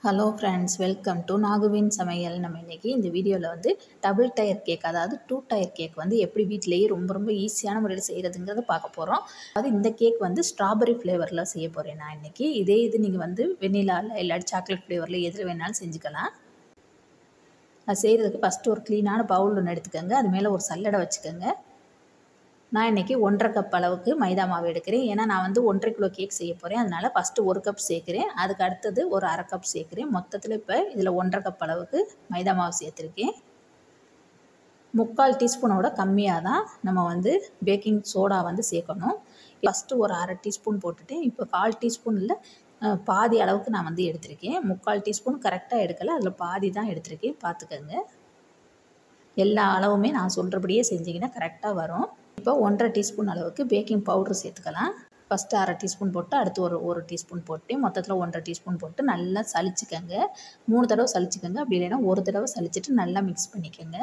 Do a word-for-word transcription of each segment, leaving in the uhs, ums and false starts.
Hello friends, welcome to நாகுவின் சமையல். நம்ம இன்றைக்கி இந்த வீடியோவில் வந்து டபுள் டயர் கேக், அதாவது டூ டயர் கேக் வந்து எப்படி வீட்டிலேயே ரொம்ப ரொம்ப ஈஸியான முறையில் செய்கிறதுங்கிறத பார்க்க போகிறோம். அது இந்த கேக் வந்து ஸ்ட்ராபெரி ஃப்ளேவரில் செய்ய போகிறேன் நான் இன்றைக்கி. இதே இது நீங்கள் வந்து வெண்ணிலாவில் இல்லாட்டி சாக்லேட் ஃப்ளேவரில் எதில் வேணாலும் செஞ்சுக்கலாம். அது செய்கிறதுக்கு ஃபஸ்ட்டு ஒரு க்ளீனான பவுல் ஒன்று எடுத்துக்கோங்க. அது மேலே ஒரு சல்லடை வச்சுக்கோங்க. நான் இன்றைக்கி ஒன்றரை கப் அளவுக்கு மைதா மாவு எடுக்கிறேன். ஏன்னா நான் வந்து ஒன்றரை கிலோ கேக் செய்ய போகிறேன். அதனால் ஃபஸ்ட்டு ஒரு கப் சேர்க்குறேன். அதுக்கு அடுத்தது ஒரு அரை கப் சேர்க்குறேன். மொத்தத்தில் இப்போ இதில் ஒன்றரை கப் அளவுக்கு மைதா மாவு சேர்த்துருக்கேன். முக்கால் டீஸ்பூனோட கம்மியாக தான் நம்ம வந்து பேக்கிங் சோடா வந்து சேர்க்கணும். ஃபஸ்ட்டு ஒரு அரை டீஸ்பூன் போட்டுட்டு இப்போ கால் டீஸ்பூனில் பாதி அளவுக்கு நான் வந்து எடுத்திருக்கேன். முக்கால் டீஸ்பூன் கரெக்டாக எடுக்கலை, அதில் பாதி தான் எடுத்திருக்கேன். பார்த்துக்கோங்க. எல்லா அளவுமே நான் சொல்கிறபடியே செஞ்சிங்கன்னா கரெக்டாக வரும். இப்போ ஒன்றரை டீஸ்பூன் அளவுக்கு பேக்கிங் பவுட்ரு சேர்த்துக்கலாம். ஃபஸ்ட்டு அரை டீஸ்பூன் போட்டு அடுத்து ஒரு ஒரு டீஸ்பூன் போட்டு மொத்தத்தில் ஒன்றரை டீஸ்பூன் போட்டு நல்லா சளிச்சிக்கோங்க. மூணு தடவை சளிச்சிக்கோங்க. அப்படி இல்லைன்னா ஒரு தடவை சளிச்சிட்டு நல்லா மிக்ஸ் பண்ணிக்கோங்க.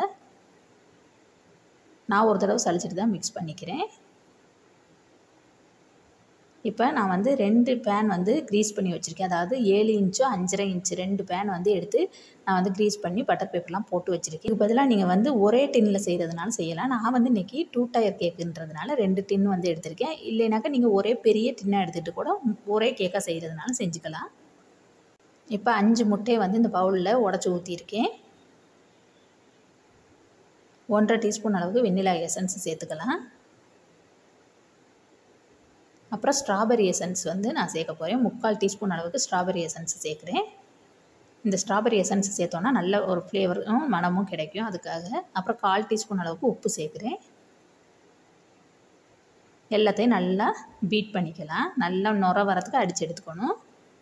நான் ஒரு தடவை சளிச்சிட்டு தான் மிக்ஸ் பண்ணிக்கிறேன். இப்போ நான் வந்து ரெண்டு பேன் வந்து க்ரீஸ் பண்ணி வச்சுருக்கேன். அதாவது ஏழு இன்ச்சு அஞ்சரை இன்ச்சு ரெண்டு பேன் வந்து எடுத்து நான் வந்து க்ரீஸ் பண்ணி பட்டர் பேப்பர்லாம் போட்டு வச்சுருக்கேன். இதுக்கு பதிலாக நீங்கள் வந்து ஒரே டின்னில் செய்கிறதுனால செய்யலாம். நான் வந்து இன்றைக்கி டூ டயர் கேக்குன்றதுனால ரெண்டு டின் வந்து எடுத்திருக்கேன். இல்லைனாக்கா நீங்கள் ஒரே பெரிய டின்னாக எடுத்துகிட்டு கூட ஒரே கேக்காக செய்கிறதுனால செஞ்சுக்கலாம். இப்போ அஞ்சு முட்டையை வந்து இந்த பவுலில் உடச்சி ஊற்றிருக்கேன். ஒன்றரை டீஸ்பூன் அளவுக்கு வெண்ணிலா எசன்ஸ் சேர்த்துக்கலாம். அப்புறம் ஸ்ட்ராபெரி எசன்ஸ் வந்து நான் சேர்க்க போகிறேன். முக்கால் டீஸ்பூன் அளவுக்கு ஸ்ட்ராபெரி எசன்ஸ் சேர்க்குறேன். இந்த ஸ்ட்ராபெரி எசன்ஸ் சேர்த்தோன்னா நல்ல ஒரு ஃப்ளேவரும் மனமும் கிடைக்கும், அதுக்காக. அப்புறம் கால் டீஸ்பூன் அளவுக்கு உப்பு சேர்க்குறேன். எல்லாத்தையும் நல்லா பீட் பண்ணிக்கலாம். நல்லா நுர வரத்துக்கு அடித்து எடுத்துக்கணும்.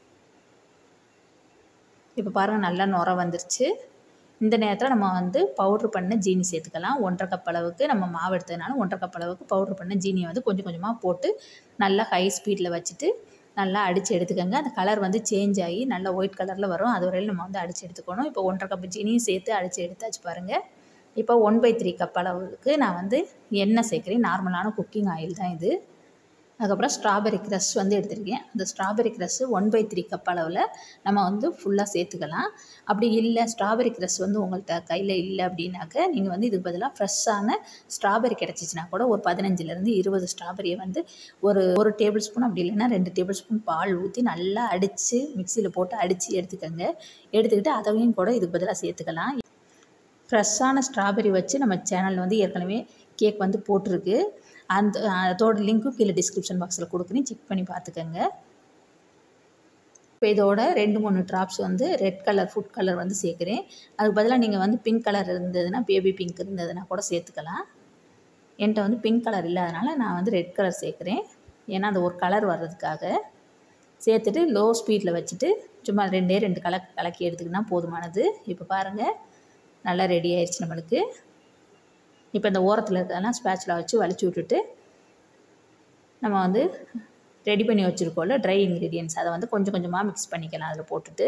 இப்போ பாருங்கள், நல்லா நுர வந்துருச்சு. இந்த நேரத்தில் நம்ம வந்து பவுட்ரு பண்ண ஜீனி சேர்த்துக்கலாம். ஒன்றரை கப் அளவுக்கு நம்ம மாவு எடுத்ததுனால ஒன்றரை கப் அளவுக்கு பவுட்ரு பண்ண ஜீனியை வந்து கொஞ்சம் கொஞ்சமாக போட்டு நல்லா ஹை ஸ்பீடில் வச்சுட்டு நல்லா அடித்து எடுத்துக்கோங்க. அந்த கலர் வந்து சேஞ்ச் ஆகி நல்லா ஒயிட் கலரில் வரும். அது வரையில் நம்ம வந்து அடித்து எடுத்துக்கணும். இப்போ ஒன்றரை கப் ஜீனியும் சேர்த்து அடித்து எடுத்தாச்சு பாருங்கள். இப்போ ஒன் பை த்ரீ கப் அளவுக்கு நான் வந்து எண்ணெய் சேர்க்குறேன். நார்மலான குக்கிங் ஆயில் தான் இது. அதுக்கப்புறம் ஸ்ட்ராபெரி க்ரஷ் வந்து எடுத்துருக்கேன். அந்த strawberry crush one by three cup அளவில் நம்ம வந்து ஃபுல்லாக சேர்த்துக்கலாம். அப்படி இல்லை, ஸ்ட்ராபெரி க்ரஷ் வந்து உங்கள்கிட்ட கையில் இல்லை அப்படின்னாக்க நீங்கள் வந்து இதுக்கு பதிலாக ஃப்ரெஷ்ஷான ஸ்ட்ராபெரி கிடச்சிச்சின்னா கூட ஒரு பதினஞ்சுலேருந்து இருபது ஸ்ட்ராபெரியை வந்து ஒரு ஒரு டேபிள் ஸ்பூன், அப்படி இல்லைன்னா ரெண்டு டேபிள் ஸ்பூன் பால் ஊற்றி நல்லா அடித்து மிக்சியில் போட்டு அடித்து எடுத்துக்கோங்க. எடுத்துக்கிட்டு அதையும் கூட இதுக்கு பதிலாக சேர்த்துக்கலாம். ஃப்ரெஷ்ஷான ஸ்ட்ராபெரி வச்சு நம்ம சேனலில் வந்து ஏற்கனவே கேக் வந்து போட்டிருக்கு. அந்த அதோட லிங்க்கும் கீழே டிஸ்கிரிப்ஷன் பாக்ஸில் கொடுக்குறேன், செக் பண்ணி பார்த்துக்கோங்க. இப்போ இதோட ரெண்டு மூணு ட்ராப்ஸ் வந்து ரெட் கலர் ஃபுட் கலர் வந்து சேர்க்குறேன். அதுக்கு பதிலாக நீங்கள் வந்து பிங்க் கலர் இருந்ததுன்னா, பேபி பிங்க் இருந்ததுன்னா கூட சேர்த்துக்கலாம். என்கிட்ட வந்து பிங்க் கலர் இல்லாதனால நான் வந்து ரெட் கலர் சேர்க்குறேன். ஏன்னா அந்த ஒரு கலர் வர்றதுக்காக. சேர்த்துட்டு லோ ஸ்பீடில் வச்சுட்டு சும்மா ரெண்டே ரெண்டு கலக் கலக்கி எடுத்துக்கினா போதுமானது. இப்போ பாருங்கள், நல்லா ரெடி ஆயிடுச்சு நம்மளுக்கு. இப்போ இந்த ஓரத்தில் இருக்கிறதெல்லாம் ஸ்பேட்சில் வச்சு வலிச்சு விட்டுட்டு நம்ம வந்து ரெடி பண்ணி வச்சுருக்கோம்ல ட்ரை இன்க்ரீடியன்ட்ஸ், அதை வந்து கொஞ்சம் கொஞ்சமாக மிக்ஸ் பண்ணிக்கலாம் அதில் போட்டுட்டு.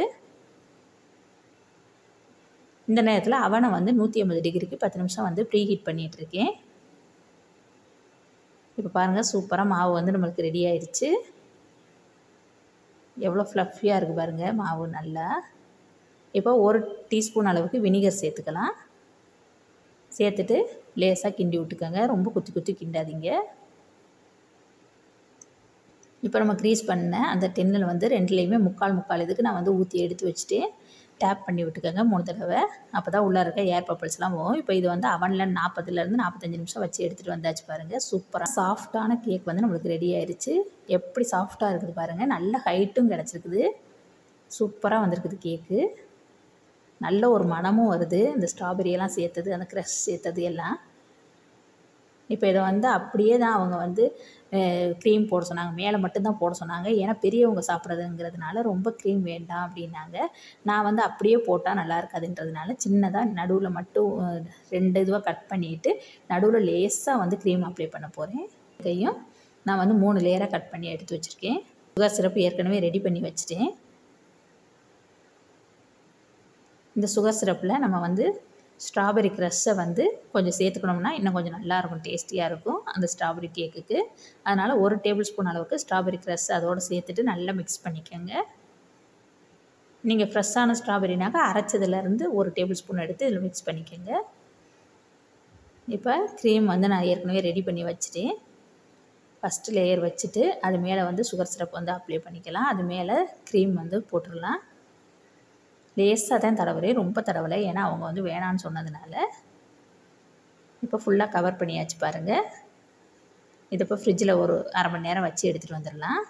இந்த நேரத்தில் அவனை வந்து நூற்றி ஐம்பது டிகிரிக்கு பத்து நிமிஷம் வந்து ப்ரீ ஹீட் பண்ணிகிட்ருக்கேன். இப்போ பாருங்கள், சூப்பராக மாவு வந்து நம்மளுக்கு ரெடி ஆயிடுச்சு. எவ்வளோ ஃப்ளஃபியாக இருக்குது பாருங்கள் மாவு நல்லா. இப்போ ஒரு டீஸ்பூன் அளவுக்கு வினிகர் சேர்த்துக்கலாம். சேர்த்துட்டு லேசாக கிண்டி விட்டுக்கோங்க. ரொம்ப குத்தி குத்தி கிண்டாதீங்க. இப்போ நம்ம க்ரீஸ் பண்ண அந்த டென்னில் வந்து ரெண்டுலேயுமே முக்கால் முக்கால் இதுக்கு நான் வந்து ஊற்றி எடுத்து வச்சுட்டு டேப் பண்ணி விட்டுக்கோங்க மூணு தடவை. அப்போ தான் உள்ளே இருக்க ஏர் பப்பிள்ஸ்லாம் போகும். இப்போ இது வந்து அவனில் நாற்பதுலேருந்து நாற்பத்தஞ்சு நிமிஷம் வச்சு எடுத்துகிட்டு வந்தாச்சு பாருங்கள். சூப்பராக சாஃப்டான கேக் வந்து நம்மளுக்கு ரெடி ஆயிடுச்சு. எப்படி சாஃப்டாக இருக்குது பாருங்கள். நல்ல ஹைட்டும் கிடச்சிருக்குது. சூப்பராக வந்திருக்குது கேக்கு. நல்ல ஒரு மணமும் வருது, இந்த ஸ்ட்ராபெரியெல்லாம் சேர்த்தது, அந்த க்ரஷ் சேர்த்தது எல்லாம். இப்போ இதை வந்து அப்படியே தான் அவங்க வந்து க்ரீம் போட சொன்னாங்க. மேலே மட்டும்தான் போட சொன்னாங்க. ஏன்னா பெரியவங்க சாப்பிட்றதுங்கிறதுனால ரொம்ப க்ரீம் வேண்டாம் அப்படின்னாங்க. நான் வந்து அப்படியே போட்டால் நல்லா இருக்காதுன்றதுனால சின்னதாக நடுவில் மட்டும் ரெண்டு இதுவாக கட் பண்ணிவிட்டு நடுவில் லேஸாக வந்து க்ரீம் அப்ளை பண்ண போகிறேன். இதையும் நான் வந்து மூணு லேயராக கட் பண்ணி எடுத்து வச்சுருக்கேன். சுகர் சிரப்பு ஏற்கனவே ரெடி பண்ணி வச்சுட்டேன். இந்த சுகர் சிரப்பில் நம்ம வந்து ஸ்ட்ராபெரி க்ரஷ்ஷை வந்து கொஞ்சம் சேர்த்துக்கணும்னா இன்னும் கொஞ்சம் நல்லாயிருக்கும், டேஸ்டியாக இருக்கும் அந்த ஸ்ட்ராபெரி கேக்குக்கு. அதனால் ஒரு டேபிள் ஸ்பூன் அளவுக்கு ஸ்ட்ராபெரி க்ரஷ் அதோடு சேர்த்துட்டு நல்லா மிக்ஸ் பண்ணிக்கோங்க. நீங்கள் ஃப்ரெஷ்ஷான ஸ்ட்ராபெரினாக்கா அரைச்சதுலேருந்து ஒரு டேபிள் ஸ்பூன் எடுத்து இதில் மிக்ஸ் பண்ணிக்கோங்க. இப்போ க்ரீம் வந்து நான் ஏற்கனவே ரெடி பண்ணி வச்சுட்டேன். ஃபஸ்ட்டு லேயர் வச்சுட்டு அது மேலே வந்து சுகர் சிரப் வந்து அப்ளை பண்ணிக்கலாம். அது மேலே க்ரீம் வந்து போட்டுடலாம். லேசாக தான் தடவுறேன், ரொம்ப தடவலை, ஏன்னா அவங்க வந்து வேணான்னு சொன்னதுனால. இப்போ ஃபுல்லாக கவர் பண்ணியாச்சு பாருங்கள். இது இப்போ ஃப்ரிட்ஜில் ஒரு அரை மணி நேரம் வச்சு எடுத்துகிட்டு வந்துடலாம்.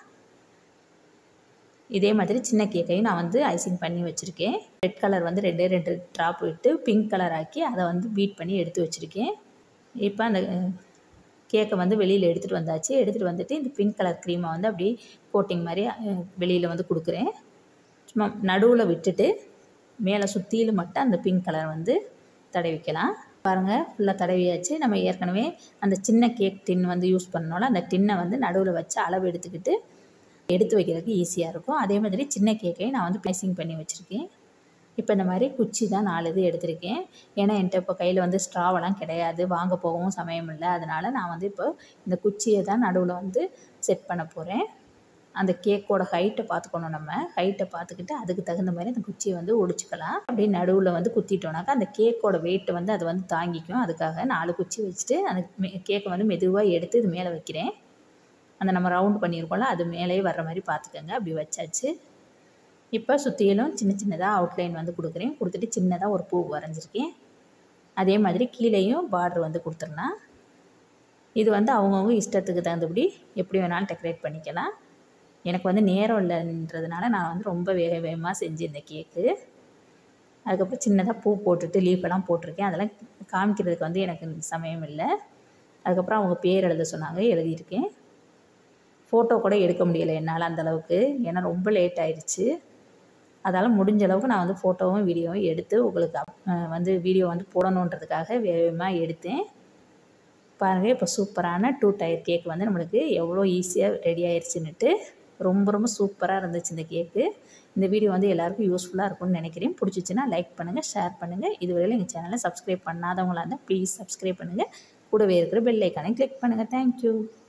இதே மாதிரி சின்ன கேக்கையும் நான் வந்து ஐசிங் பண்ணி வச்சுருக்கேன். ரெட் கலர் வந்து ரெண்டே ரெண்டு ட்ராப் விட்டு பிங்க் கலர் ஆக்கி அதை வந்து பீட் பண்ணி எடுத்து வச்சுருக்கேன். இப்போ அந்த கேக்கை வந்து வெளியில் எடுத்துகிட்டு வந்தாச்சு. எடுத்துகிட்டு வந்துட்டு இந்த பிங்க் கலர் க்ரீமை வந்து அப்படியே கோட்டிங் மாதிரி வெளியில் வந்து கொடுக்குறேன். சும்மா நடுவில் விட்டுட்டு மேலே சுற்றிலும் மட்டும் அந்த பிங்க் கலர் வந்து தடவிக்கலாம். பாருங்கள், ஃபுல்லாக தடவியாச்சு. நம்ம ஏற்கனவே அந்த சின்ன கேக் டின் வந்து யூஸ் பண்ணோம்ல, அந்த டின்னை வந்து நடுவில் வச்சு அளவு எடுத்துக்கிட்டு எடுத்து வைக்கிறதுக்கு ஈஸியாக இருக்கும். அதே மாதிரி சின்ன கேக்கையும் நான் வந்து ப்ளேசிங் பண்ணி வச்சுருக்கேன். இப்போ இந்த மாதிரி குச்சி தான் நாலு இது எடுத்திருக்கேன். ஏன்னா என்கிட்ட இப்போ கையில் வந்து ஸ்ட்ராவெல்லாம் கிடையாது, வாங்க போகவும் சமயம் இல்லை. அதனால் நான் வந்து இப்போ இந்த குச்சியை தான் நடுவில் வந்து செட் பண்ண போகிறேன். அந்த கேக்கோட ஹைட்டை பார்த்துக்கணும். நம்ம ஹைட்டை பார்த்துக்கிட்டு அதுக்கு தகுந்த மாதிரி அந்த குச்சியை வந்து ஒடிச்சிக்கலாம். அப்படியே நடுவில் வந்து குத்திட்டோம்னாக்கா அந்த கேக்கோட வெயிட்டை வந்து அது வந்து தாங்கிக்கும். அதுக்காக நாலு குச்சி வச்சுட்டு அந்த கேக்கை வந்து மெதுவாக எடுத்து இது மேலே வைக்கிறேன். அந்த நம்ம ரவுண்ட் பண்ணியிருக்கோம்ல, அது மேலேயே வர்ற மாதிரி பார்த்துக்கோங்க. அப்படி வச்சாச்சு. இப்போ சுற்றிலும் சின்ன சின்னதாக அவுட்லைன் வந்து கொடுக்குறேன். கொடுத்துட்டு சின்னதாக ஒரு பூ வரைஞ்சிருக்கேன். அதே மாதிரி கீழேயும் பார்டர் வந்து கொடுத்துடலாம். இது வந்து அவங்கவுங்க இஷ்டத்துக்கு தகுந்தபடி எப்படி வேணாலும் டெக்கரேட் பண்ணிக்கலாம். எனக்கு வந்து நேரம் இல்லைன்றதுனால நான் வந்து ரொம்ப வேக வேகமாக செஞ்சு இந்த கேக்கு. அதுக்கப்புறம் சின்னதாக பூ போட்டுட்டு லீஃபெல்லாம் போட்டிருக்கேன். அதெல்லாம் காமிக்கிறதுக்கு வந்து எனக்கு சமயம் இல்லை. அதுக்கப்புறம் அவங்க பேர் எழுத சொன்னாங்க, எழுதியிருக்கேன். ஃபோட்டோ கூட எடுக்க முடியலை என்னால் அந்தளவுக்கு, ஏன்னா ரொம்ப லேட் ஆயிடுச்சு. அதால் முடிஞ்ச அளவுக்கு நான் வந்து ஃபோட்டோவும் வீடியோவும் எடுத்து உங்களுக்கு வந்து வீடியோ வந்து போடணுன்றதுக்காக வேகமாக எடுத்தேன். பாருங்கள், இப்போ சூப்பரான டூ டயர் கேக் வந்து நம்மளுக்கு எவ்வளோ ஈஸியாக ரெடி ஆயிடுச்சுன்னுட்டு. ரொம்ப ரொம்ப சூப்பராக இருந்துச்சு இந்த கேக்கு. இந்த வீடியோ வந்து எல்லாருக்கும் யூஸ்ஃபுல்லாக இருக்கும்னு நினைக்கிறேன். பிடிச்சிச்சின்னா லைக் பண்ணுங்கள், ஷேர் பண்ணுங்கள். இதுவரையில் எங்கள் சேனலை சப்ஸ்கிரைப் பண்ணாதவங்களாக இருந்தால் ப்ளீஸ் சப்ஸ்கிரைப் பண்ணுங்கள். கூடவே இருக்கிற பெல் ஐக்கானை கிளிக் பண்ணுங்கள். தேங்க்யூ.